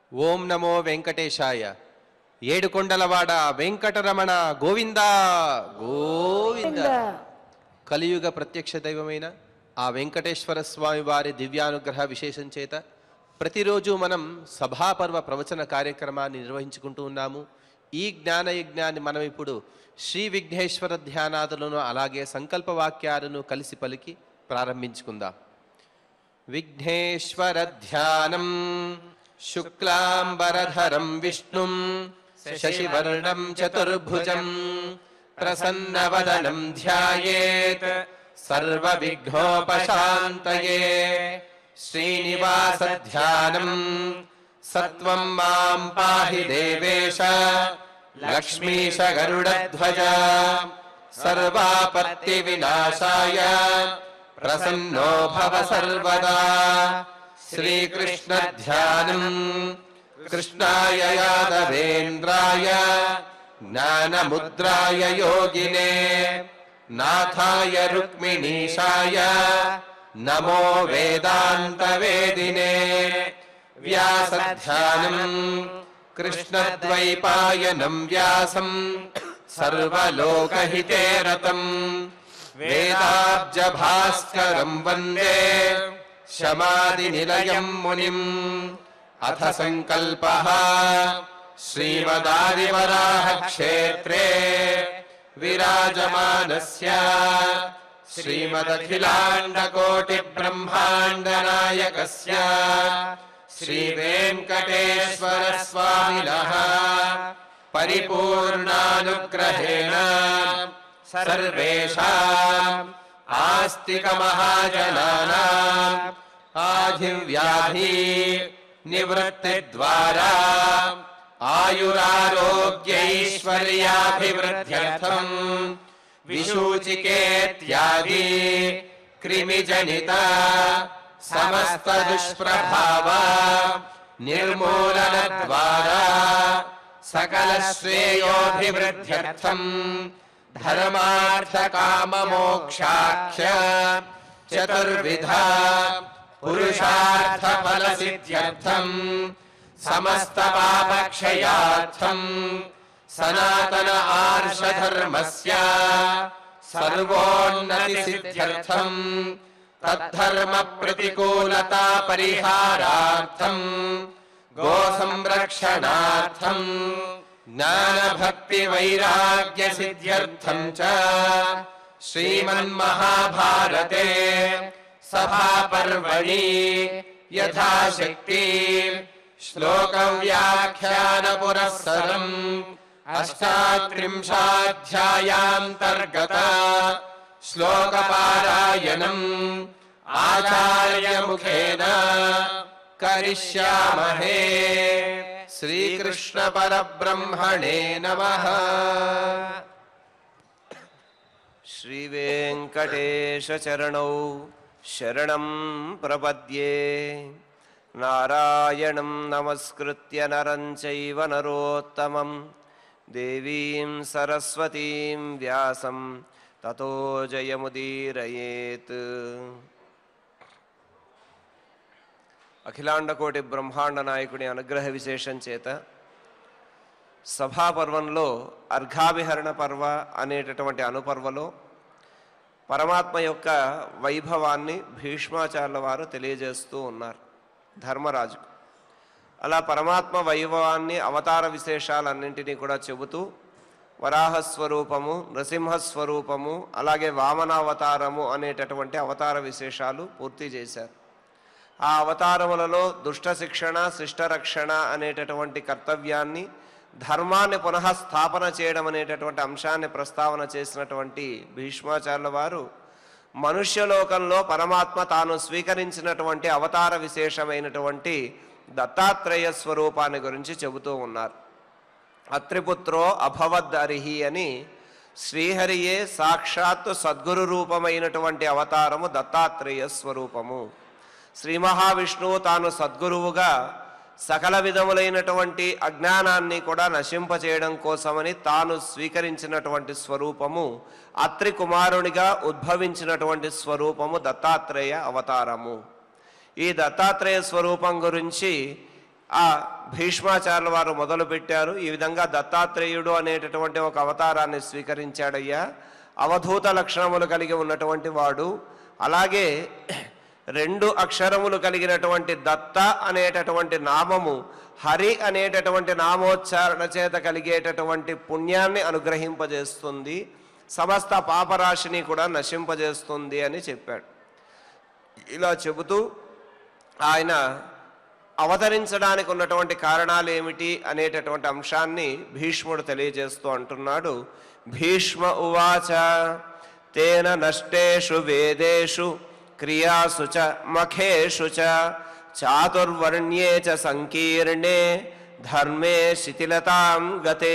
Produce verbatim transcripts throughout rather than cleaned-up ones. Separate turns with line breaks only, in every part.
ఓం నమో వెంకటేశాయ. ఏడుకొండలవాడ వెంకటరమణ గోవింద గోవింద. కలియుగ ప్రత్యక్ష దైవమైన ఆ వెంకటేశ్వర స్వామి వారి దివ్యానుగ్రహ విశేషం చేత ప్రతిరోజు మనం సభాపర్వ ప్రవచన కార్యక్రమాన్ని నిర్వహించుకుంటూ ఉన్నాము. ఈ జ్ఞాన యజ్ఞాన్ని మనం ఇప్పుడు శ్రీ విఘ్నేశ్వర ధ్యానాదులను అలాగే సంకల్ప వాక్యాలను కలిసి పలికి ప్రారంభించుకుందాం. విఘ్నేశ్వర ధ్యానం శుక్లాంబరధరం విష్ణుం శశివర్ణం చతుర్భుజం ప్రసన్నవదనం ధ్యాయేత్ సర్వవిఘ్నోపశాంతయే. శ్రీనివాస ధ్యానం సత్వం మాం పాహి దేవేశ లక్ష్మీశ గరుడధ్వజ సర్వాపత్తి వినాశాయ ప్రసన్నో భవ సర్వదా. శ్రీకృష్ణ ధ్యానం కృష్ణాయ యాదవేంద్రాయ జ్ఞానముద్రాయ యోగినే నాథాయ రుక్మిణీశాయ నమో వేదాంత వేదినే. వ్యాస ధ్యానం కృష్ణద్వైపాయనం వ్యాసం సర్వలోకహితే రతం వేదాబ్జ భాస్కరం వందే శమాది నిలయం మునిం. అథ సంకల్పః శ్రీమదాదివరాహ క్షేత్రే విరాజమానస్య శ్రీమదఖిలాండకోటి బ్రహ్మాండ నాయకస్య శ్రీ వెంకటేశ్వర స్వామినః పరిపూర్ణానుగ్రహేణ సర్వేషాం ఆస్తిక మహాజనానాం ఆధివ్యాధి నివృత్తి ద్వారా ఆయురారోగ్యైశ్వర్యాభివృద్ధ్యర్థం విశూచికేత్యాది క్రిమిజనిత సమస్త దుష్ప్రభావ నిర్మూలన ద్వారా సకల శ్రేయోభివృద్ధ్యర్థం ధర్మార్థ కామ మోక్షాఖ్య చతుర్విధ పురుషార్థ ఫల సిద్ధ్యర్థం సమస్త పాపక్షయార్థం సనాతన ఆర్ష ధర్మస్య సర్వోన్నతి సిద్ధ్యర్థం తద్ధర్మ ప్రతికూలతా పరిహారార్థం గో సంరక్షణార్థం జ్ఞాన భక్తి వైరాగ్య సిద్ధ్యర్థం చ శ్రీమన్మహాభారతే సభాపర్వణి యథాశక్తి శ్లోక వ్యాఖ్యాన పురస్సరం అష్టాత్రింశాధ్యాయాంతర్గత శ్లోక పారాయణం ఆచార్య ముఖేన కరిష్యామహే. శ్రీకృష్ణ పరబ్రహ్మణే నమః.
శ్రీ వెంకటేశ చరణౌ శరణం ప్రపద్యే. నారాయణం నమస్కృత్య నరం చైవ నరోత్తమం దేవీం సరస్వతీం వ్యాసం తతో జయముదీరయేత్. అఖిలాండకోటి బ్రహ్మాండ నాయకుడి అనుగ్రహ విశేషం చేత సభాపర్వంలో అర్ఘాభిహరణ పర్వ అనేటటువంటి అనుపర్వలో పరమాత్మ యొక్క వైభవాన్ని భీష్మాచార్యుల వారు తెలియజేస్తూ ఉన్నారు ధర్మరాజుకు. అలా పరమాత్మ వైభవాన్ని అవతార విశేషాలన్నింటినీ కూడా చెబుతూ వరాహస్వరూపము, నృసింహస్వరూపము, అలాగే వామనావతారము అనేటటువంటి అవతార విశేషాలు పూర్తి చేశారు. ఆ అవతారములలో దుష్ట శిక్షణ, శిష్టరక్షణ అనేటటువంటి కర్తవ్యాన్ని, ధర్మాన్ని పునః స్థాపన చేయడం అనేటటువంటి అంశాన్ని ప్రస్తావన చేసినటువంటి భీష్మాచార్యుల వారు మనుష్యలోకంలో పరమాత్మ తాను స్వీకరించినటువంటి అవతార విశేషమైనటువంటి దత్తాత్రేయ స్వరూపాన్ని గురించి చెబుతూ ఉన్నారు. అత్రిపుత్రో అభవద్ అరిహి అని శ్రీహరియే సాక్షాత్తు సద్గురు రూపమైనటువంటి అవతారము దత్తాత్రేయ స్వరూపము. శ్రీ మహావిష్ణువు తాను సద్గురువుగా సకల విధములైనటువంటి అజ్ఞానాన్ని కూడా నశింపచేయడం కోసమని తాను స్వీకరించినటువంటి స్వరూపము అత్రి కుమారునిగా ఉద్భవించినటువంటి స్వరూపము దత్తాత్రేయ అవతారము. ఈ దత్తాత్రేయ స్వరూపం గురించి ఆ భీష్మాచార్యుల వారు మొదలుపెట్టారు. ఈ విధంగా దత్తాత్రేయుడు అనేటటువంటి ఒక అవతారాన్ని స్వీకరించాడయ్యా. అవధూత లక్షణములు కలిగి ఉన్నటువంటి వాడు. అలాగే రెండు అక్షరములు కలిగినటువంటి దత్త అనేటటువంటి నామము హరి అనేటటువంటి నామోచ్చారణ చేత కలిగేటటువంటి పుణ్యాన్ని అనుగ్రహింపజేస్తుంది, సమస్త పాపరాశిని కూడా నశింపజేస్తుంది అని చెప్పాడు. ఇలా చెబుతూ ఆయన అవతరించడానికి ఉన్నటువంటి కారణాలు ఏమిటి అనేటటువంటి అంశాన్ని భీష్ముడు తెలియజేస్తూ అంటున్నాడు. భీష్మ ఉవాచ తేన నష్టేషు వేదేషు క్రియాసు చ మఖేషు చ చాతుర్వర్ణ్యే చ సంకీర్ణే ధర్మే శిథిలతాం గతే.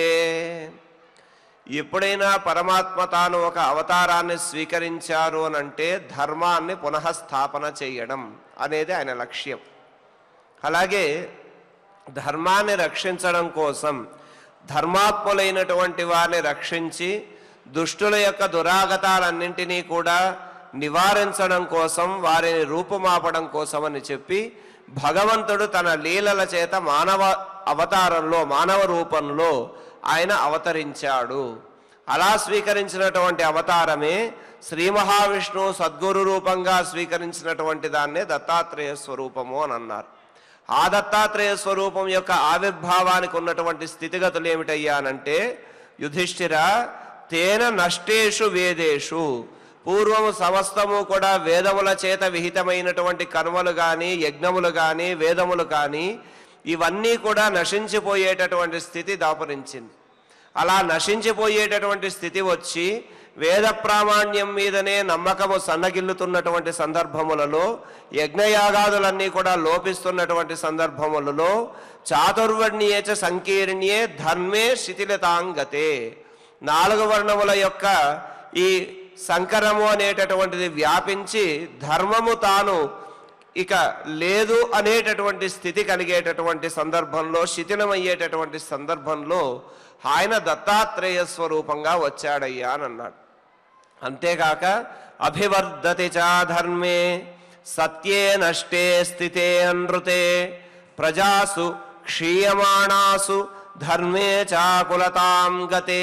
ఎప్పుడైనా పరమాత్మ తాను ఒక అవతారాన్ని స్వీకరించారు అనంటే ధర్మాన్ని పునఃస్థాపన చేయడం అనేది ఆయన లక్ష్యం. అలాగే ధర్మాన్ని రక్షించడం కోసం ధర్మాత్ములైనటువంటి వారిని రక్షించి దుష్టుల యొక్క దురాగతాలన్నింటినీ కూడా నివారించడం కోసం, వారిని రూపుమాపడం కోసం అని చెప్పి భగవంతుడు తన లీలల చేత మానవ అవతారంలో మానవ రూపంలో ఆయన అవతరించాడు. అలా స్వీకరించినటువంటి అవతారమే శ్రీ మహావిష్ణువు సద్గురు రూపంగా స్వీకరించినటువంటి దాన్నే దత్తాత్రేయ స్వరూపము అని అన్నారు. ఆ దత్తాత్రేయ స్వరూపం యొక్క ఆవిర్భావానికి ఉన్నటువంటి స్థితిగతులు ఏమిటయ్యానంటే, యుధిష్ఠిర తేన నష్టేషు వేదేషు, పూర్వము సమస్తము కూడా వేదముల చేత విహితమైనటువంటి కర్మలు కానీ యజ్ఞములు కానీ వేదములు కానీ ఇవన్నీ కూడా నశించిపోయేటటువంటి స్థితి దాపురించింది. అలా నశించిపోయేటటువంటి స్థితి వచ్చి వేద ప్రామాణ్యం మీదనే నమ్మకము సన్నగిల్లుతున్నటువంటి సందర్భములలో, యజ్ఞయాగాదులన్నీ కూడా లోపిస్తున్నటువంటి సందర్భములలో చాతుర్వర్ణ్యేచ సంకీర్ణ్యే ధర్మే శిథిలతాంగతే, నాలుగు వర్ణముల యొక్క ఈ సంకరము అనేటటువంటిది వ్యాపించి ధర్మము తాను ఇక లేదు అనేటటువంటి స్థితి కలిగేటటువంటి సందర్భంలో, శిథిలమయ్యేటటువంటి సందర్భంలో ఆయన దత్తాత్రేయ స్వరూపంగా వచ్చాడయ్యా అని అన్నాడు. అంతేకాక అభివర్ధతి చా ధర్మే సత్యే నష్టే స్థితే అనృతే ప్రజాసు క్షీయమాణాసు ధర్మే చాకులతాం గతే.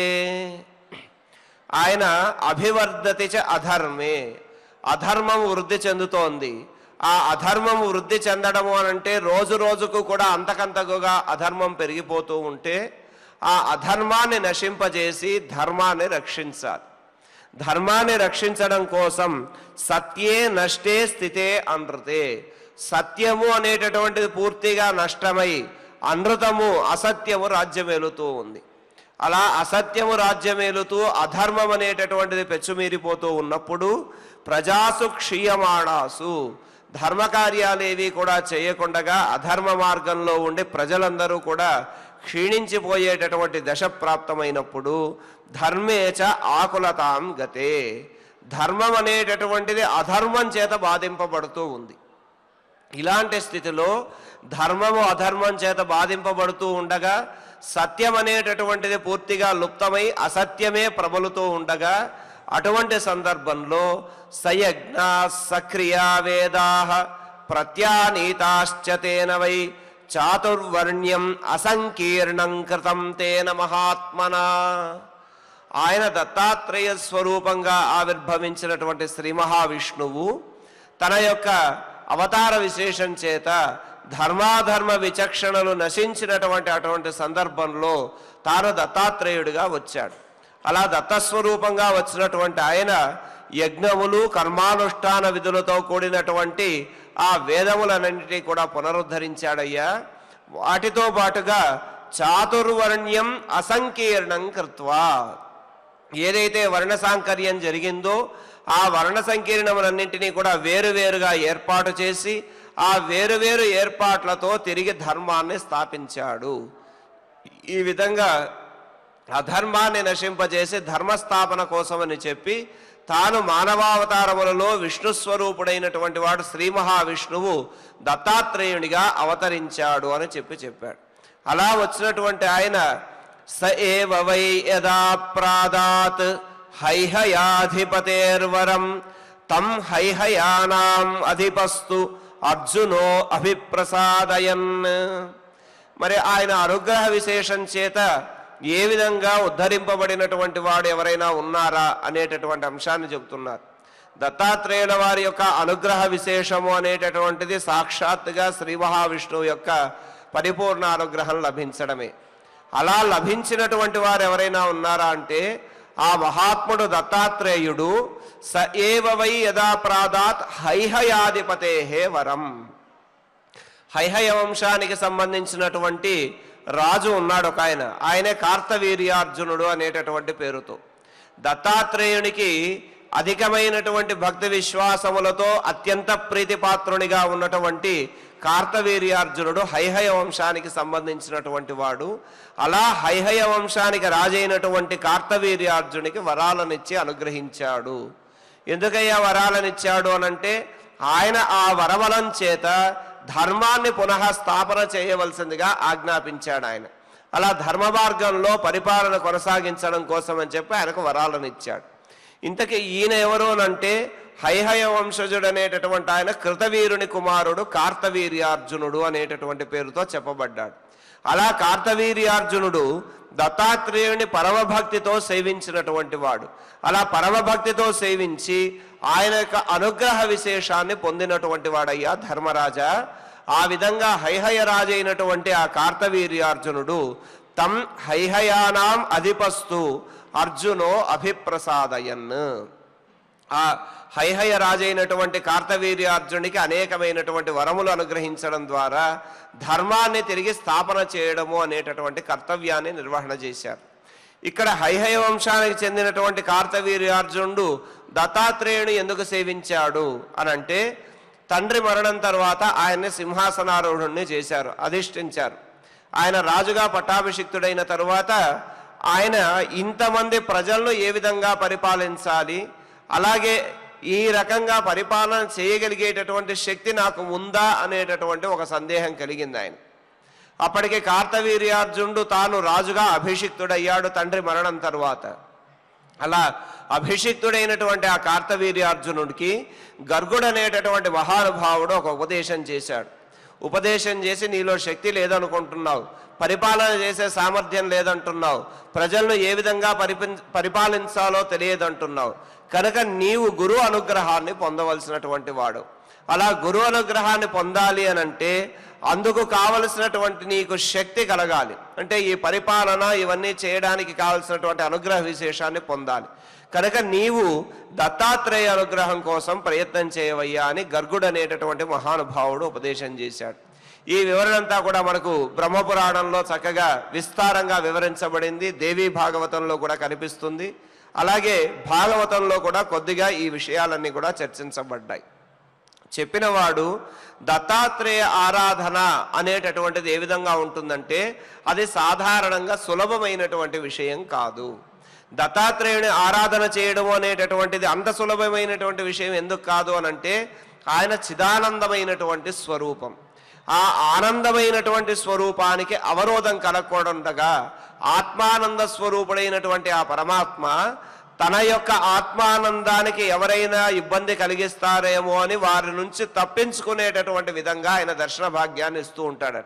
ఆయన అభివర్ధతి చ అధర్మే, అధర్మం వృద్ధి చెందుతోంది. ఆ అధర్మం వృద్ధి చెందడము అనంటే రోజు రోజుకు కూడా అంతకంతకుగా అధర్మం పెరిగిపోతూ ఉంటే ఆ అధర్మాన్ని నశింపజేసి ధర్మాన్ని రక్షించాలి. ధర్మాన్ని రక్షించడం కోసం సత్యే నష్టే స్థితే అనృతే, సత్యము అనేటటువంటిది పూర్తిగా నష్టమై అనృతము అసత్యము రాజ్యమేలుతూ ఉంది. అలా అసత్యము రాజ్యమేలుతూ అధర్మం అనేటటువంటిది పెచ్చుమీరిపోతూ ఉన్నప్పుడు ప్రజాసు క్షీయమాణాసు, ధర్మకార్యాలేవి కూడా చేయకుండగా అధర్మ మార్గంలో ఉండి ప్రజలందరూ కూడా క్షీణించిపోయేటటువంటి దశ ప్రాప్తమైనప్పుడు ధర్మేచ ఆకులతాం గతే, ధర్మం అనేటటువంటిది అధర్మం చేత బాధింపబడుతూ ఉంది. ఇలాంటి స్థితిలో ధర్మము అధర్మం చేత బాధింపబడుతూ ఉండగా సత్యం అనేటటువంటిది పూర్తిగా లుప్తమై అసత్యమే ప్రబలుతూ ఉండగా అటువంటి సందర్భంలో సయజ్ఞా సక్రియా వేదాః ప్రత్యానీతాశ్చ తేన వై చాతుర్వర్ణ్యం అసంకీర్ణం కృతం తేన మహాత్మనా. ఆయన దత్తాత్రేయ స్వరూపంగా ఆవిర్భవించినటువంటి శ్రీ మహావిష్ణువు తన యొక్క అవతార విశేషం చేత ధర్మాధర్మ విచక్షణలు నశించినటువంటి అటువంటి సందర్భంలో తాను దత్తాత్రేయుడిగా వచ్చాడు. అలా దత్తస్వరూపంగా వచ్చినటువంటి ఆయన యజ్ఞములు కర్మానుష్ఠాన విధులతో కూడినటువంటి ఆ వేదములన్నింటినీ కూడా పునరుద్ధరించాడయ్యా. వాటితో పాటుగా చాతుర్వర్ణ్యం అసంకీర్ణం కృత్వా, ఏదైతే వర్ణ సాంకర్యం జరిగిందో ఆ వర్ణ సంకీర్ణములన్నింటినీ కూడా వేరువేరుగా ఏర్పాటు చేసి ఆ వేరువేరు ఏర్పాట్లతో తిరిగి ధర్మాన్ని స్థాపించాడు. ఈ విధంగా అధర్మాన్ని నశింపజేసి ధర్మస్థాపన కోసమని చెప్పి తాను మానవావతారములలో విష్ణుస్వరూపుడైనటువంటి వాడు శ్రీ మహావిష్ణువు దత్తాత్రేయునిగా అవతరించాడు అని చెప్పి చెప్పాడు. అలా వచ్చినటువంటి ఆయన స ఏవ వై యదా ప్రాదాత్ హైహయాధిపతేర్వరం తం హైహయానాం అధిపస్తు అర్జునో అభిప్రసాదయన్. మరి ఆయన అనుగ్రహ విశేషం చేత ఏ విధంగా ఉద్ధరింపబడినటువంటి వాడు ఎవరైనా ఉన్నారా అనేటటువంటి అంశాన్ని చెబుతున్నారు. దత్తాత్రేయుల వారి యొక్క అనుగ్రహ విశేషము అనేటటువంటిది సాక్షాత్తుగా శ్రీ మహావిష్ణువు యొక్క పరిపూర్ణ అనుగ్రహం లభించడమే. అలా లభించినటువంటి వారు ఎవరైనా ఉన్నారా అంటే ఆ మహాత్ముడు దత్తాత్రేయుడు స ఏవ వై యదా ప్రాదాత్ హైహయాధిపతే వరం. హైహయ వంశానికి సంబంధించినటువంటి రాజు ఉన్నాడు ఒక ఆయన, ఆయనే కార్తవీర్యార్జునుడు అనేటటువంటి పేరుతో. దత్తాత్రేయునికి అధికమైనటువంటి భక్తి విశ్వాసములతో అత్యంత ప్రీతిపాత్రునిగా ఉన్నటువంటి కార్తవీర్యార్జునుడు హైహయ వంశానికి సంబంధించినటువంటి వాడు. అలా హైహయ వంశానికి రాజైనటువంటి కార్తవీర్యార్జునికి వరాలనిచ్చి అనుగ్రహించాడు. ఎందుకయ్యా వరాలనిచ్చాడు అనంటే ఆయన ఆ వరబలం చేత ధర్మాన్ని పునః స్థాపన చేయవలసిందిగా ఆజ్ఞాపించాడు ఆయన. అలా ధర్మ మార్గంలో పరిపాలన కొనసాగించడం కోసం అని చెప్పి ఆయనకు వరాలను ఇచ్చాడు. ఇంతకీ ఈయన ఎవరు అనంటే హైహయ వంశజుడు అనేటటువంటి ఆయన కృతవీరుని కుమారుడు కార్తవీర్యార్జునుడు అనేటటువంటి పేరుతో చెప్పబడ్డాడు. అలా కార్తవీర్యార్జునుడు దత్తాత్రేయుని పరమభక్తితో సేవించినటువంటి వాడు. అలా పరమభక్తితో సేవించి ఆయన యొక్క అనుగ్రహ విశేషాన్ని పొందినటువంటి వాడయ్యా ధర్మరాజా. ఆ విధంగా హైహయ రాజైనటువంటి ఆ కార్తవీర్యార్జునుడు తం హైహయానాం అధిపస్తు అర్జునో అభిప్రసాదయన్. ఆ హైహయ రాజైనటువంటి కార్తవీర్యార్జునికి అనేకమైనటువంటి వరములు అనుగ్రహించడం ద్వారా ధర్మాన్ని తిరిగి స్థాపన చేయడము అనేటటువంటి కర్తవ్యాన్ని నిర్వహణ చేశారు. ఇక్కడ హైహయ వంశానికి చెందినటువంటి కార్తవీర్యార్జునుడు దత్తాత్రేయుని ఎందుకు సేవించాడు అనంటే తండ్రి మరణం తర్వాత ఆయన్ని సింహాసనారూఢుణ్ణి చేశారు, అధిష్ఠించారు. ఆయన రాజుగా పట్టాభిషిక్తుడైన తరువాత ఆయన ఇంతమంది ప్రజలను ఏ విధంగా పరిపాలించాలి, అలాగే ఈ రకంగా పరిపాలన చేయగలిగేటటువంటి శక్తి నాకు ఉందా అనేటటువంటి ఒక సందేహం కలిగింది ఆయన. అప్పటికే కార్తవీర్యార్జునుడు తాను రాజుగా అభిషిక్తుడయ్యాడు తండ్రి మరణం తరువాత. అలా అభిషిక్తుడైనటువంటి ఆ కార్తవీర్యార్జునుడికి గర్గుడు అనేటటువంటి మహానుభావుడు ఒక ఉపదేశం చేశాడు. ఉపదేశం చేసి నీలో శక్తి లేదనుకుంటున్నావు, పరిపాలన చేసే సామర్థ్యం లేదంటున్నావు, ప్రజలను ఏ విధంగా పరిపి పరిపాలించాలో తెలియదంటున్నావు, కనుక నీవు గురు అనుగ్రహాన్ని పొందవలసినటువంటి వాడు. అలా గురు అనుగ్రహాన్ని పొందాలి అనంటే అందుకు కావలసినటువంటి నీకు శక్తి కలగాలి. అంటే ఈ పరిపాలన ఇవన్నీ చేయడానికి కావలసినటువంటి అనుగ్రహ విశేషాన్ని పొందాలి. కనుక నీవు దత్తాత్రేయ అనుగ్రహం కోసం ప్రయత్నం చేయవయ్యా అని గర్గుడు అనేటటువంటి మహానుభావుడు ఉపదేశం చేశాడు. ఈ వివరణ అంతా కూడా మనకు బ్రహ్మపురాణంలో చక్కగా విస్తారంగా వివరించబడింది. దేవీ భాగవతంలో కూడా కనిపిస్తుంది. అలాగే భాగవతంలో కూడా కొద్దిగా ఈ విషయాలన్నీ కూడా చర్చించబడ్డాయి. చెప్పినవాడు దత్తాత్రేయ ఆరాధన అనేటటువంటిది ఏ విధంగా ఉంటుందంటే అది సాధారణంగా సులభమైనటువంటి విషయం కాదు. దత్తాత్రేయుని ఆరాధన చేయడం అనేటటువంటిది అంత సులభమైనటువంటి విషయం ఎందుకు కాదు అనంటే ఆయన చిదానందమైనటువంటి స్వరూపం. ఆ ఆనందమైనటువంటి స్వరూపానికి అవరోధం కలగకూడగా ఆత్మానంద స్వరూపుడైనటువంటి ఆ పరమాత్మ తన యొక్క ఆత్మానందానికి ఎవరైనా ఇబ్బంది కలిగిస్తారేమో అని వారి నుంచి తప్పించుకునేటటువంటి విధంగా ఆయన దర్శన భాగ్యాన్ని ఇస్తూ ఉంటాడట.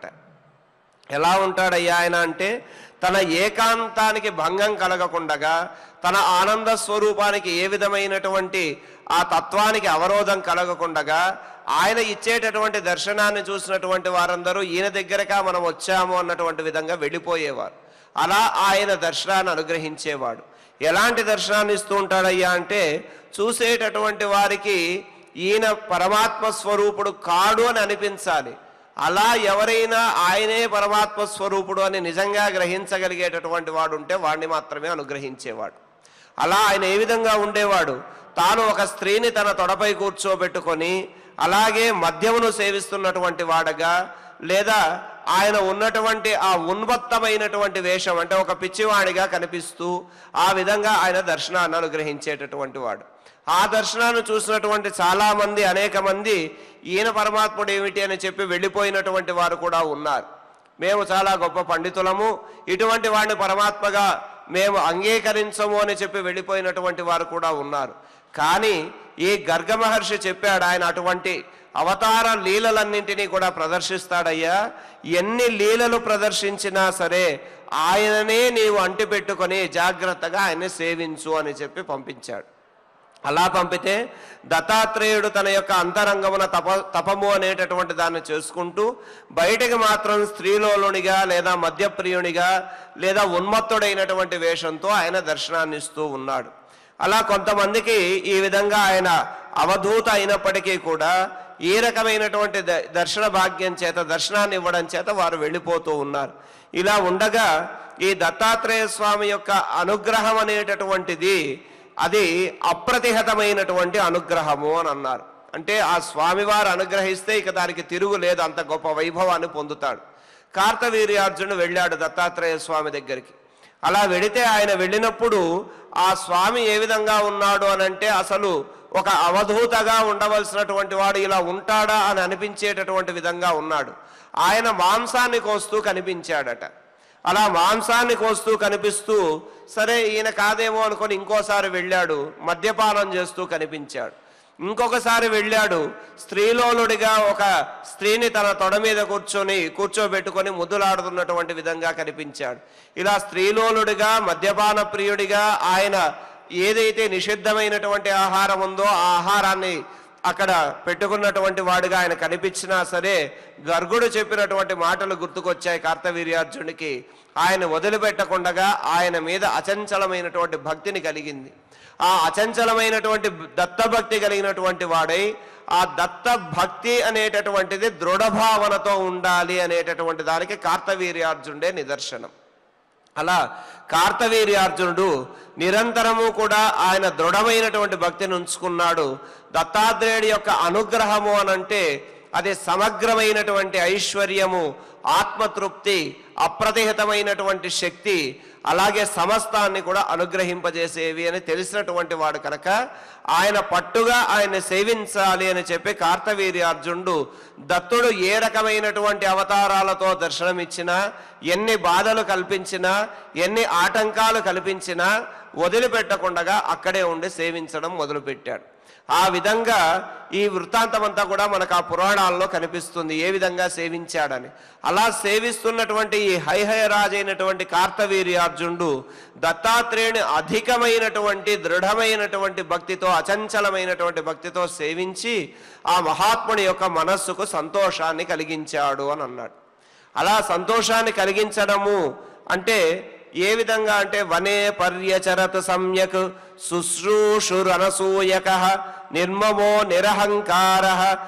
ఎలా ఉంటాడయ్యా ఆయన అంటే తన ఏకాంతానికి భంగం కలగకుండగా తన ఆనంద స్వరూపానికి ఏ విధమైనటువంటి ఆ తత్వానికి అవరోధం కలగకుండగా ఆయన ఇచ్చేటటువంటి దర్శనాన్ని చూసినటువంటి వారందరూ ఈయన దగ్గరగా మనం వచ్చాము అన్నటువంటి విధంగా వెళ్ళిపోయేవారు. అలా ఆయన దర్శనాన్ని అనుగ్రహించేవాడు. ఎలాంటి దర్శనాన్ని ఇస్తూ ఉంటాడయ్యా అంటే చూసేటటువంటి వారికి ఈయన పరమాత్మ స్వరూపుడు కాడు అని అనిపించాలి. అలా ఎవరైనా ఆయనే పరమాత్మ స్వరూపుడు అని నిజంగా గ్రహించగలిగేటటువంటి వాడు ఉంటే వాడిని మాత్రమే అనుగ్రహించేవాడు. అలా ఆయన ఏ విధంగా ఉండేవాడు, తాను ఒక స్త్రీని తన తొడపై కూర్చోబెట్టుకొని అలాగే మద్యమును సేవిస్తున్నటువంటి వాడగా, లేదా ఆయన ఉన్నటువంటి ఆ ఉన్మత్తమైనటువంటి వేషం అంటే ఒక పిచ్చివాడిగా కనిపిస్తూ ఆ విధంగా ఆయన దర్శనాన్ని అనుగ్రహించేటటువంటి వాడు. ఆ దర్శనాన్ని చూసినటువంటి చాలామంది అనేక మంది ఈయన పరమాత్ముడు ఏమిటి అని చెప్పి వెళ్ళిపోయినటువంటి వారు కూడా ఉన్నారు. మేము చాలా గొప్ప పండితులము, ఇటువంటి వాడిని పరమాత్మగా మేము అంగీకరించము అని చెప్పి వెళ్ళిపోయినటువంటి వారు కూడా ఉన్నారు. కానీ ఈ గర్గ మహర్షి చెప్పాడు, ఆయన అటువంటి అవతార లీలలన్నింటినీ కూడా ప్రదర్శిస్తాడయ్యా. ఎన్ని లీలలు ప్రదర్శించినా సరే ఆయననే నీవు అంటిపెట్టుకొని జాగ్రత్తగా ఆయన్ని సేవించు అని చెప్పి పంపించాడు. అలా పంపితే దత్తాత్రేయుడు తన యొక్క అంతరంగమున తప తపము అనేటటువంటి దాన్ని చేసుకుంటూ బయటకు మాత్రం స్త్రీలోలునిగా లేదా మద్యప్రియునిగా లేదా ఉన్మత్తుడైనటువంటి వేషంతో ఆయన దర్శనాన్ని ఇస్తూ ఉన్నాడు. అలా కొంతమందికి ఈ విధంగా ఆయన అవధూత అయినప్పటికీ కూడా ఈ రకమైనటువంటి దర్శన భాగ్యం చేత దర్శనాన్ని ఇవ్వడం చేత వారు వెళ్ళిపోతూ ఉన్నారు. ఇలా ఉండగా ఈ దత్తాత్రేయ స్వామి యొక్క అనుగ్రహం అనేటటువంటిది అది అప్రతిహతమైనటువంటి అనుగ్రహము అని అన్నారు. అంటే ఆ స్వామివారు అనుగ్రహిస్తే ఇక దానికి తిరుగు లేదు, అంత గొప్ప వైభవాన్ని పొందుతాడు. కార్తవీర్యార్జునుడు వెళ్ళాడు దత్తాత్రేయ స్వామి దగ్గరికి. అలా వెళితే ఆయన వెళ్ళినప్పుడు ఆ స్వామి ఏ విధంగా ఉన్నాడు అని అంటే అసలు ఒక అవధూతగా ఉండవలసినటువంటి వాడు ఇలా ఉంటాడా అని అనిపించేటటువంటి విధంగా ఉన్నాడు. ఆయన మాంసాన్ని కోస్తూ కనిపించాడట. అలా మాంసాన్ని కోస్తూ కనిపిస్తూ సరే ఈయన కాదేమో అనుకొని ఇంకోసారి వెళ్ళాడు, మద్యపానం చేస్తూ కనిపించాడు. ఇంకొకసారి వెళ్ళాడు, స్త్రీలోలుడిగా ఒక స్త్రీని తన తొడ మీద కూర్చొని కూర్చోబెట్టుకొని ముద్దులాడుతున్నటువంటి విధంగా కనిపించాడు. ఇలా స్త్రీలోలుడిగా మద్యపాన ప్రియుడిగా ఆయన ఏదైతే నిషిద్ధమైనటువంటి ఆహారం ఉందో ఆ ఆహారాన్ని అక్కడ పెట్టుకున్నటువంటి వాడిగా ఆయన కనిపించినా సరే గర్గుడు చెప్పినటువంటి మాటలు గుర్తుకొచ్చాయి కార్తవీర్యార్జునికి. ఆయన వదిలిపెట్టకుండా ఆయన మీద అచంచలమైనటువంటి భక్తిని కలిగింది. ఆ అచంచలమైనటువంటి దత్తభక్తి కలిగినటువంటి వాడై ఆ దత్త భక్తి అనేటటువంటిది దృఢభావనతో ఉండాలి అనేటటువంటి దానికి కార్తవీర్యార్జునుడే నిదర్శనం. అలా కార్తవీర్యార్జునుడు నిరంతరము కూడా ఆయన దృఢమైనటువంటి భక్తిని ఉంచుకున్నాడు. దత్తాత్రేయుడి యొక్క అనుగ్రహము అనంటే అది సమగ్రమైనటువంటి ఐశ్వర్యము, ఆత్మతృప్తి, అప్రతిహితమైనటువంటి శక్తి, అలాగే సమస్తాన్ని కూడా అనుగ్రహింపజేసేవి అని తెలిసినటువంటి వాడు కనుక ఆయన పట్టుగా ఆయన్ని సేవించాలి అని చెప్పి కార్తవీర్యార్జునుడు దత్తుడు ఏ రకమైనటువంటి అవతారాలతో దర్శనమిచ్చినా, ఎన్ని బాధలు కల్పించినా, ఎన్ని ఆటంకాలు కల్పించినా వదిలిపెట్టకుండా అక్కడే ఉండి సేవించడం మొదలుపెట్టాడు. ఆ విధంగా ఈ వృత్తాంతమంతా కూడా మనకు ఆ పురాణాల్లో కనిపిస్తుంది ఏ విధంగా సేవించాడని. అలా సేవిస్తున్నటువంటి ఈ హైహయరాజు అయినటువంటి కార్తవీర్యార్జునుడు దత్తాత్రేయుని అధికమైనటువంటి దృఢమైనటువంటి భక్తితో, అచంచలమైనటువంటి భక్తితో సేవించి ఆ మహాత్ముని యొక్క మనస్సుకు సంతోషాన్ని కలిగించాడు అని అన్నాడు. అలా సంతోషాన్ని కలిగించడము అంటే ఏ విధంగా అంటే వనే పర్యచరత్ సమ్యక్ శుశ్రూషురనసూయక నిర్మమో నిరహంకార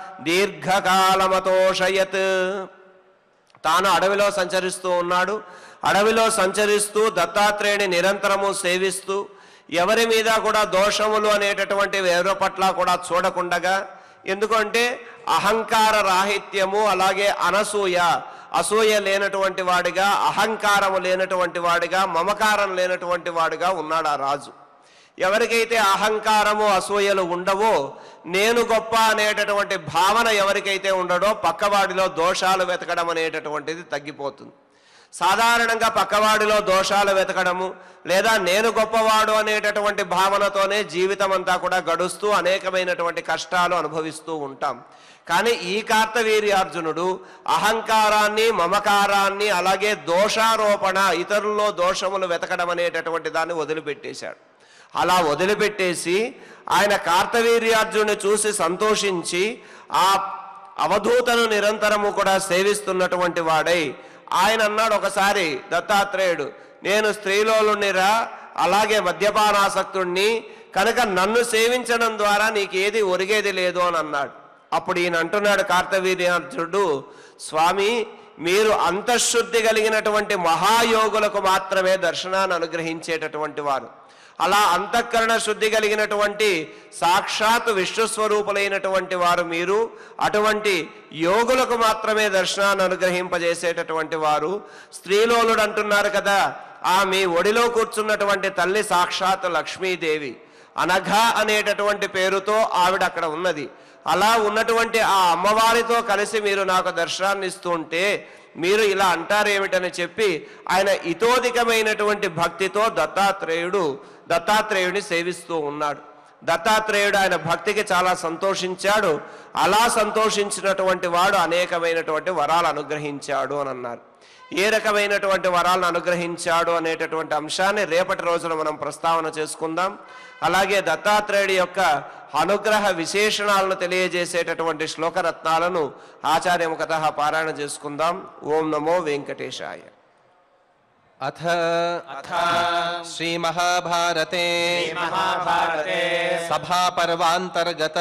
దీర్ఘకాలమతోషయత్. తాను అడవిలో సంచరిస్తూ ఉన్నాడు. అడవిలో సంచరిస్తూ దత్తాత్రేయుని నిరంతరము సేవిస్తూ ఎవరి మీద కూడా దోషములు అనేటటువంటి ఎవరి పట్ల కూడా చూడకుండగా, ఎందుకంటే అహంకార రాహిత్యము అలాగే అనసూయ, అసూయ లేనటువంటి వాడిగా, అహంకారము లేనటువంటి వాడిగా, మమకారం లేనటువంటి వాడిగా ఉన్నాడు ఆ రాజు. ఎవరికైతే అహంకారము అసూయలు ఉండవో, నేను గొప్ప అనేటటువంటి భావన ఎవరికైతే ఉండడో పక్కవాడిలో దోషాలు వెతకడం అనేటటువంటిది తగ్గిపోతుంది. సాధారణంగా పక్కవాడిలో దోషాలు వెతకడము లేదా నేను గొప్పవాడు అనేటటువంటి భావనతోనే జీవితం అంతా కూడా గడుస్తూ అనేకమైనటువంటి కష్టాలు అనుభవిస్తూ ఉంటాం. కానీ ఈ కార్తవీర్యార్జునుడు అహంకారాన్ని, మమకారాన్ని, అలాగే దోషారోపణ, ఇతరుల్లో దోషములు వెతకడం అనేటటువంటి దాన్ని వదిలిపెట్టేశాడు. అలా వదిలిపెట్టేసి ఆయన కార్తవీర్యార్జునుని చూసి సంతోషించి ఆ అవధూతను నిరంతరము కూడా సేవిస్తున్నటువంటి వాడై ఆయన అన్నాడు ఒకసారి దత్తాత్రేయుడు, నేను స్త్రీలోలునిరా, అలాగే మద్యపానాసక్తుణ్ణి కనుక నన్ను సేవించడం ద్వారా నీకు ఏది ఒరిగేది లేదు అని అన్నాడు. అప్పుడు ఈయన అంటున్నాడు కార్తవీర్యార్జునుడు, స్వామి మీరు అంతఃశుద్ధి కలిగినటువంటి మహాయోగులకు మాత్రమే దర్శనాన్ని అనుగ్రహించేటటువంటి వారు. అలా అంతఃకరణ శుద్ధి కలిగినటువంటి సాక్షాత్ విశ్వస్వరూపులైనటువంటి వారు మీరు. అటువంటి యోగులకు మాత్రమే దర్శనాన్ని అనుగ్రహింపజేసేటటువంటి వారు. స్త్రీలోలుడు అంటున్నారు కదా, ఆ మీ ఒడిలో కూర్చున్నటువంటి తల్లి సాక్షాత్ లక్ష్మీదేవి. అనఘ అనేటటువంటి పేరుతో ఆవిడ అక్కడ ఉన్నది. అలా ఉన్నటువంటి ఆ అమ్మవారితో కలిసి మీరు నాకు దర్శనాన్ని ఇస్తూ ఉంటే మీరు ఇలా అంటారేమిటని చెప్పి ఆయన ఇతోధికమైనటువంటి భక్తితో దత్తాత్రేయుడు దత్తాత్రేయుడిని సేవిస్తూ ఉన్నాడు. దత్తాత్రేయుడు ఆయన భక్తికి చాలా సంతోషించాడు. అలా సంతోషించినటువంటి వాడు అనేకమైనటువంటి వరాలు అనుగ్రహించాడు అని అన్నారు. ఏ రకమైనటువంటి వరాలను అనుగ్రహించాడు అనేటటువంటి అంశాన్ని రేపటి రోజున మనం ప్రస్తావన చేసుకుందాం. అలాగే దత్తాత్రేయుడి యొక్క అనుగ్రహ విశేషణాలను తెలియజేసేటటువంటి శ్లోకరత్నాలను ఆచార్యముఖతః పారాయణ చేసుకుందాం. ఓం నమో వెంకటేశాయ.
అథ శ్రీ మహాభారతే
महाभारते
సభా పర్వాంతర్గత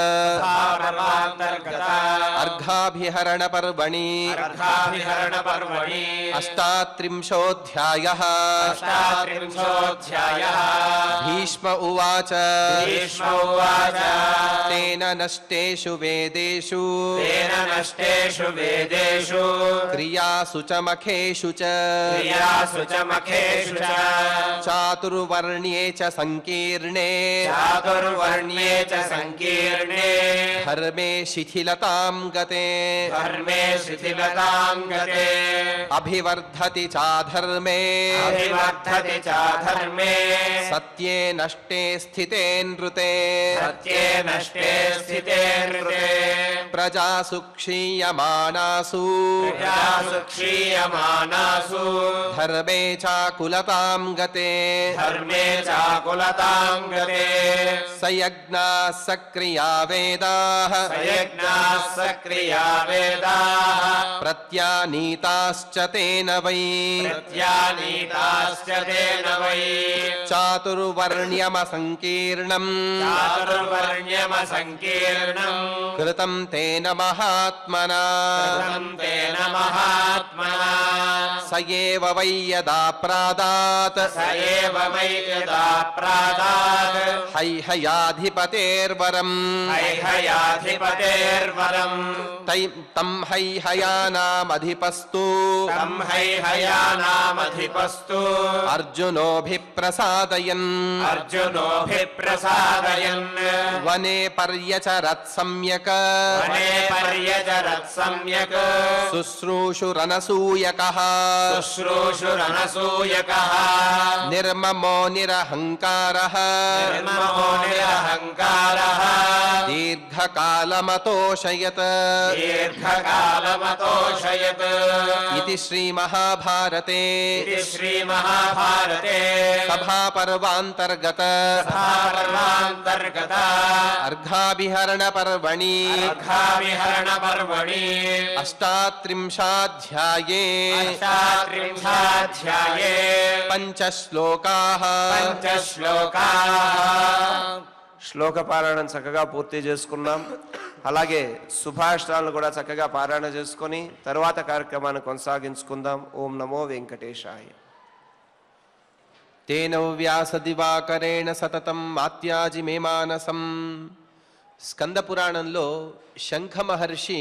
అర్ఘాభిహరణ పర్వణి
अर्घाभिहरणपर्वणि
అష్టాత్రింశోऽధ్యాయః
अष्टात्रिंशोऽध्यायः
భీష్మ ఉవాచ
भीष्म उवाच
తేన నష్టేషు వేదేషు
तेन नष्टेषु वेदेषु
క్రియాసు చ మఖేషు చ
क्रियासु च मखेषु च
చాతుర్వర్ణ్యే చ సంకీర్ణే
चातुर्वर्ण्ये च सङ्कीर्णे
ధర్మే శిథిలతాం గతే
धर्मे शिथिलतां गते
అభివర్ధతి చాధర్మే
अभिवर्धति च धर्मे
సత్యే నష్టే స్థితే నృతే
सत्ये नष्टे स्थिते नृते
ప్రజాసు క్షీయమానాసు
प्रजासु क्षीयमानासु
ధర్మే చాకులతాం గతే
धर्मे चाकुलतां गते
సయజ్ఞా సక్రియా వేదాః
सयज्ञाः सक्रिया वेदाः
ప్రత్యానీతాశ్చ తేన వై
प्रत्यानीताश्च तेन वै
చాతుర్వర్ణ్యమ సంకీర్ణం
चातुर्वर्ण्यमसङ्कीर्णम्
కృతం తేన మహాత్మనా
कृतं तेन महात्मना
స ఏవ వై యదా ప్రాదాత్
स एव वै यदा प्रादात्
హైహయాధిపతేర్వరం
हैहयाधिपतेर्वरम्
తై తం హైహయానామధిపస్తు
तं हैहयानामधिपस्तु
అర్జునోభిప్రసాదయన్
अर्जुनोऽभिप्रसादयन्
వనే పర్యచరత్ సమ్యక్
वने पर्यचरत् सम्यक्
శుశ్రూషురనసూయకః
शुश्रूषुरनसूयकः
నిర్మమో నిరహంకారః
निर्ममो निरहङ्कारः
దీర్ఘకాలమతోషయత్
दीर्घकालमतोषयत्
ఇది శ్రీ మహాభారతే
इति श्रीमहाभारते
సభా పర్వాంతర్గత
सभापर्वान्तर्गता
అర్ఘాభిహరణ పర్వణి
अर्घाविहरणपर्वणि
అష్టాత్రింశాధ్యాయే
अष्टात्रिंशाध्याये
పంచశ్లోకాః
पञ्चश्लोकाः
శ్లోక పారాయణం చక్కగా పూర్తి చేసుకున్నాం. అలాగే సుభాషితాలను కూడా చక్కగా పారాయణ చేసుకొని తరువాత కార్యక్రమాన్ని కొనసాగించుకుందాం. ఓం నమో వెంకటేశాయ.
తేన వ్యాసదివాకరేణ సతతం మాత్యాజి మే మానసం. స్కంద పురాణంలో శంఖ మహర్షి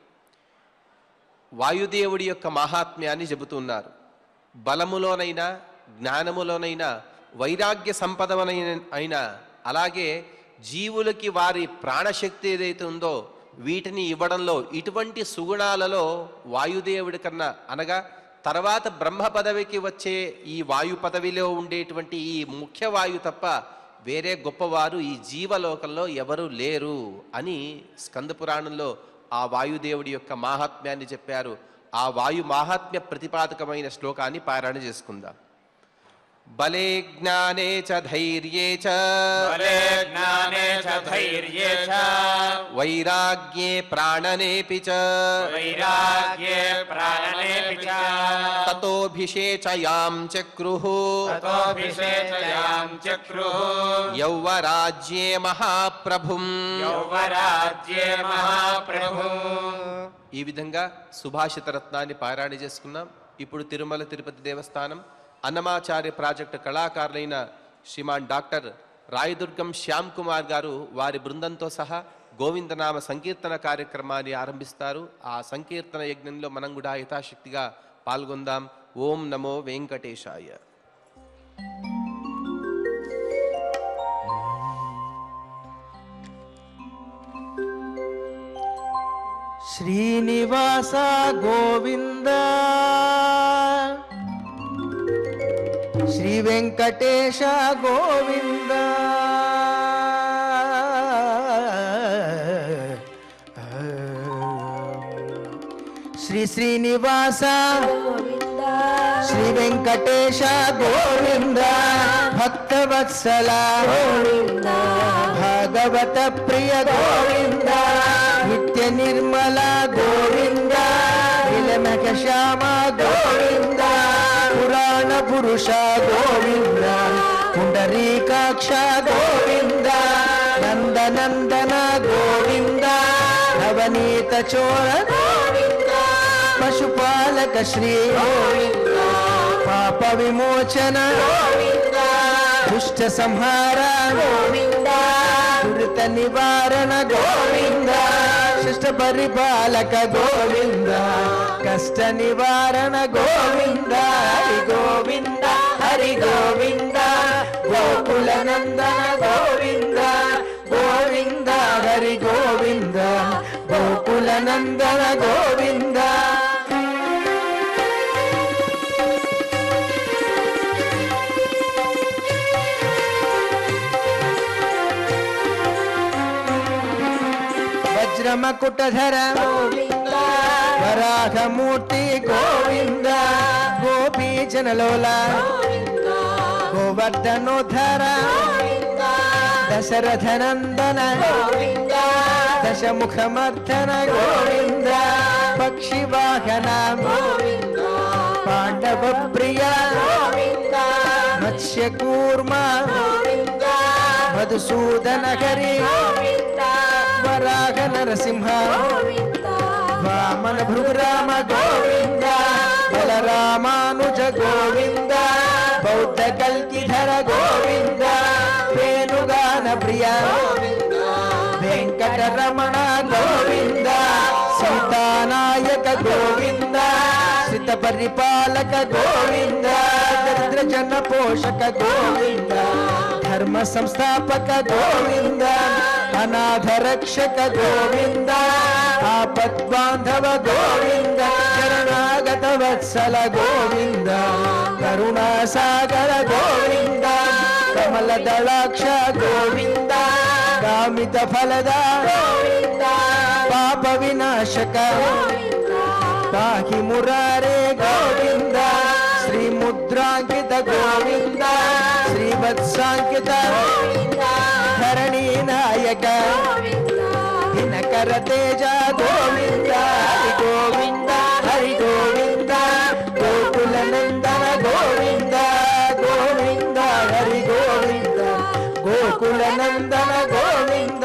వాయుదేవుడి యొక్క మహాత్మ్యాన్ని చెబుతున్నారు. బలములోనైనా జ్ఞానములోనైనా వైరాగ్య సంపదవనైన అయినా అలాగే జీవులకి వారి ప్రాణశక్తి ఏదైతే ఉందో వీటిని ఇవ్వడంలో ఇటువంటి సుగుణాలలో వాయుదేవుడి కన్నా అనగా తర్వాత బ్రహ్మ పదవికి వచ్చే ఈ వాయు పదవిలో ఉండేటువంటి ఈ ముఖ్య వాయు తప్ప వేరే గొప్పవారు ఈ జీవలోకంలో ఎవరు లేరు అని స్కంద పురాణంలో ఆ వాయుదేవుడి యొక్క మాహాత్మ్యాన్ని చెప్పారు. ఆ వాయు మాహాత్మ్య ప్రతిపాదకమైన శ్లోకాన్ని పారాయణ చేసుకుందాం. బలే జ్ఞానే చ ధైర్యే చ
बले ज्ञाने च धैर्ये च
వైరాగ్యే ప్రాణనేపి చ
वैराग्ये प्राणनेऽपि च
తతోభిషేచయాం చక్రుః
ततोऽभिषेचयां चक्रुः
యౌవరాజ్యే మహాప్రభుం.
यौवराज्ये महाप्रभुः
ఈ విధంగా సుభాషిత రత్నాన్ని పారాయణ చేసుకున్నాం. ఇప్పుడు తిరుమల తిరుపతి దేవస్థానం అన్నమాచార్య ప్రాజెక్టు కళాకారులైన శ్రీమాన్ డాక్టర్ రాయదుర్గం శ్యామ్ కుమార్ గారు వారి బృందంతో సహా గోవిందనామ సంకీర్తన కార్యక్రమాన్ని ఆరంభిస్తారు. ఆ సంకీర్తన యజ్ఞంలో మనం కూడా యథాశక్తిగా పాల్గొందాం. ఓం నమో వెంకటేశాయ.
శ్రీనివాస గోవింద శ్రీ వెంకటేశ గోవింద శ్రీ శ్రీనివాస శ్రీ వెంకటేశ గోవింద భక్తవత్సల భాగవత ప్రియ గోవింద నిత్య నిర్మల గోవింద విలమక శ్యామ గోవింద పురాణ పురుష గోవింద పుండరీకాక్ష గోవింద నందనందన గోవింద నవనీత చోర పశుపాలక శ్రీ పాప విమోచన దుష్ట సంహార దురిత నివారణ గోవింద శిష్ట పరిపాలక గోవింద కష్ట నివారణ గోవింద హరి గోవింద హరి గోవింద గోకుల నందన గోవింద గోవింద హరి గోవింద గోకుల నందన గోవింద వజ్రమకుటధర వరాహమూర్తి గోవింద గోపీజనలోల గోవర్ధనోధర దశరథ నందన దశముఖమర్ధన గోవింద పక్షి వాహన పాండవ ప్రియ మత్స్య కూర్మ మధుసూదన హరి వరాహ నరసింహ వామన భృగురామ గోవింద బలరామానుజ గోవింద బౌద్ధ కల్కిధర గోవింద వేణుగాన ప్రియ వెంకటరమణ గోవింద సీతానాయక గోవింద శ్రిత పరిపాలక గోవింద దరిద్ర జన పోషక గోవింద ధర్మ సంస్థాపక గోవింద అనాథ రక్షక గోవింద ఆపద్బాంధవ గోవింద శరణాగత వత్సల గోవింద కరుణాసాగర గోవింద కమల దళాక్ష గోవింద కామిత ఫలద గోవింద పాప వినాశక పాహి మురారే గోవింద శ్రీ ముద్రాంకిత గోవింద శ్రీవత్సాంకిత ధరణీ నాయక దినకర తేజ గోవింద హరి గోవింద హరి గోవింద గోకుల నందన గోవింద గోవింద హరి గోవింద గోకుల నందన గోవింద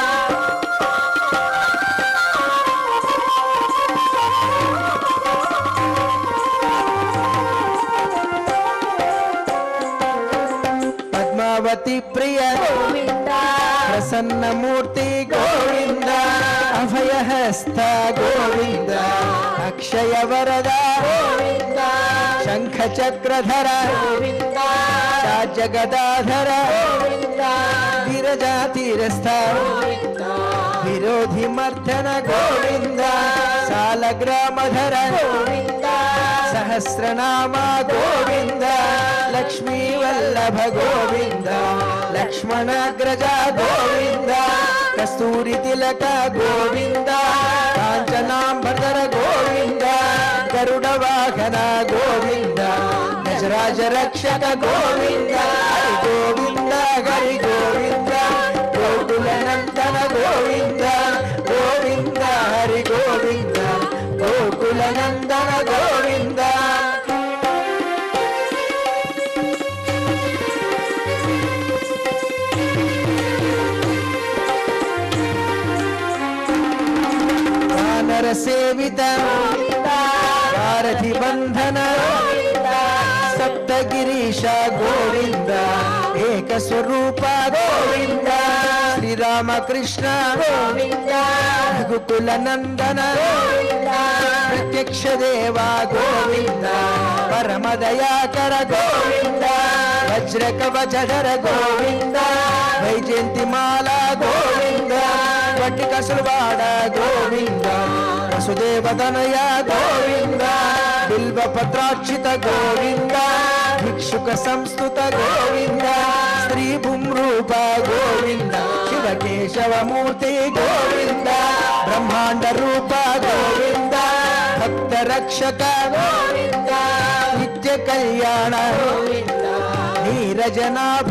పద్మావతి ప్రియ ప్రసన్న మూర్తి గోవింద అభయహస్త గోవింద అక్షయ వరద గోవింద శంఖ చక్రధర గోవింద జగదాధర గోవింద గిరజాతీరస్థ విరోధి మర్దన గోవింద సాలగ్రామధర గోవింద సహస్రనామ గోవింద లక్ష్మీ వల్లభ గోవింద లక్ష్మణాగ్రజ గోవింద కస్తూరి తిలక గోవింద కాంచనాంబర గోవింద గరుడ వాహన గోవింద గజరాజ రక్షక గోవింద హరి గోవింద హరి గోవింద గోకుల నందన గోవింద గోవింద హరి గోవింద గోకుల నందన గోవింద వానర సేవిత వారధి బంధన సప్తగిరీశ గోవింద ఏక స్వరూప గోవింద శ్రీరామకృష్ణ గోవింద రఘుకుల నందన ప్రత్యక్ష దేవ గోవింద పరమ దయాకర గోవింద వజ్ర కవచధర గోవింద వైజయంతి మాల గోవింద వట్టి కసులువాడ గోవింద వసుదేవదనయ గోవింద బిల్వపత్రాక్షిత గోవింద భిక్షుక సంస్థుత గోవింద స్త్రీ పుంరూప గోవింద శివకేశవమూర్తి గోవింద బ్రహ్మాండ రూప గోవింద భక్త రక్షక గోవింద నిత్య కళ్యాణ గోవింద నీరజనాభ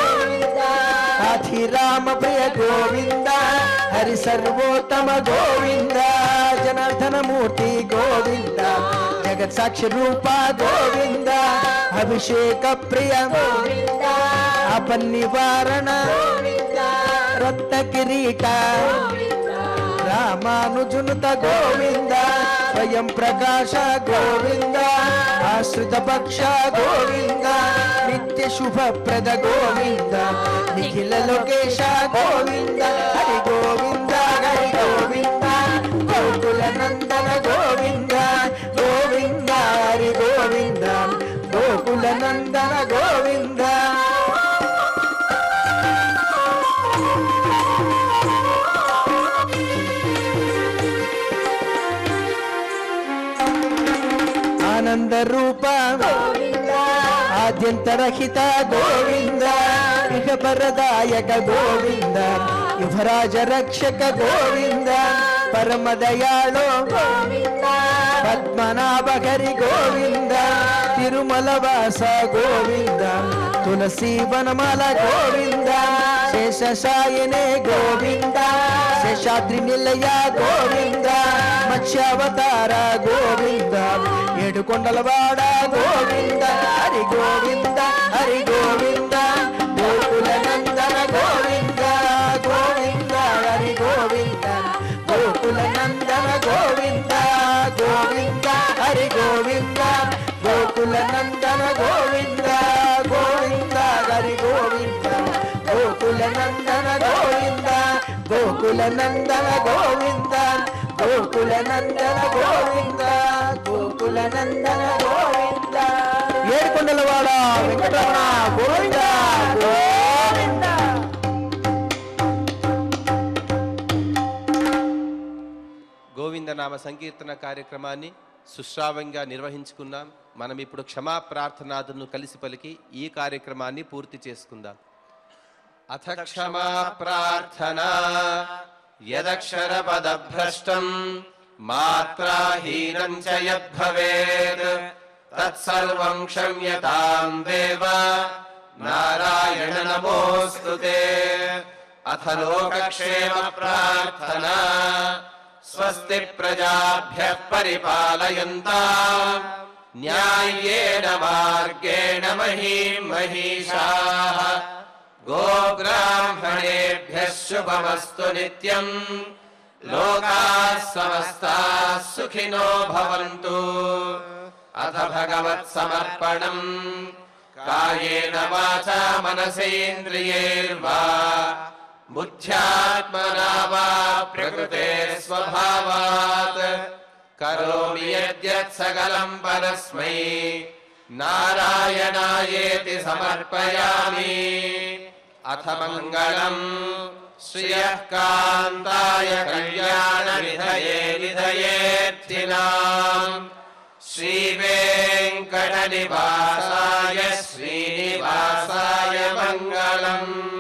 రామ ప్రియ గోవింద హరి సర్వోత్తమ గోవింద జనార్దన మూర్తి గోవింద జగత్ సాక్షి రూప గోవింద అభిషేక ప్రియ గోవింద అపనివారణ రత్న కిరీట రామానుజునుత గోవింద స్వయం ప్రకాశ గోవింద ఆశ్రిత పక్ష గోవింద నిత్య శుభప్రద గోవింద నిఖిల లోకేశ గోవింద హరి గోవింద హరి గోవింద గోకుల నందన గోవింద గోవింద హరి గోవింద గోకుల నందన గోవింద ఆనంద రూప గోవింద ఆద్యంతరహిత గోవింద ఇహపరదాయక గోవింద యువరాజ రక్షక గోవింద పరమదయాళో గోవింద పద్మనాభహరి గోవింద తిరుమల వాస గోవింద తులసి వనమాల గోవింద శేషశాయనే గోవింద శేషాద్రి నిలయ గోవింద మత్స్యావతార గోవింద ఏడుకొండలవాడ గోవింద హరి గోవింద హరి గోవింద గోకుల నందన గోవింద గోవింద హరి గోవింద గోకుల నందన గోవింద గోవింద హరి గోవింద గోకుల నందన గోవింద గోవింద హరి గోవింద గోకుల నందన గోవింద గోకుల నందన గోవింద గోకుల నందన గోవింద గోకుల నందన గోవింద ఏడుకొండలవాడ వెంకటరమణ గోవింద గోవింద.
గోవింద నామ సంకీర్తన కార్యక్రమాన్ని సుశ్రావ్యంగా నిర్వహించుకున్నాం. మనం ఇప్పుడు క్షమా ప్రార్థనాదులను కలిసి పలికి ఈ కార్యక్రమాన్ని పూర్తి చేసుకుందాం. అథ క్షమా ప్రార్థనా యదక్షర పదభ్రష్టం మాత్రాహీనం చ యద్భవేత్ తత్సర్వం క్షమ్యతాం దేవ నారాయణ నమోస్తుతే. అథ లోకక్షేమ ప్రార్థనా స్వస్తి ప్రజాభ్యః పరిపాలయంతాం న్యాయేన మార్గేణ మహీం మహిషాః గోబ్రాహ్మణేభ్యః శుభమస్తు నిత్యం లోకాః సమస్తాః సుఖినో భవంతు. అథ భగవత్ సమర్పణం కాయేన వాచా మనసేంద్రియైర్వా బుద్ధ్యాత్మనా వా ప్రకృతే స్వభావాత్ కరోమి యద్యత్ సకలం పరస్మై నారాయణాయేతి సమర్పయామి. అథ మంగళం శ్రియః కాంతాయ కళ్యాణ నిధయే నిధయేర్తినాం శ్రీ వెంకట నివాసాయ శ్రీనివాసాయ మంగళం.